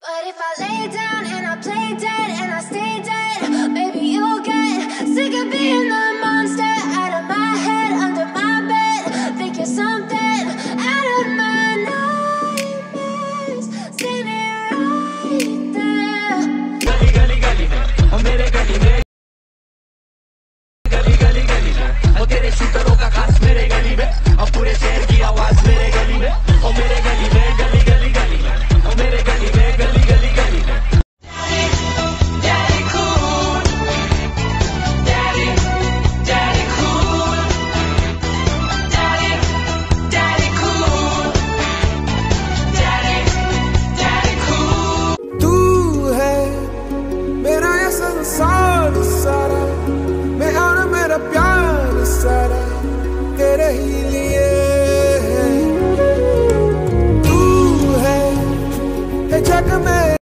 But if I lay down and I play dead and I stay dead, maybe you'll get sick of being the monster out of my head, under my bed. Think you're something out of my nightmares. See me right there. गली गली गली में और मेरे गली में, गली गली गली में और तेरे शूटरों का खास मेरे गली में, और पूरे शहर की आवाज मेरे गली में, और मेरे गली में, गली गली गली में और मेरे गली में, गली गली गली में। संसार सारा मैं और मेरा प्यार सारा तेरे ही लिए तू है जग में।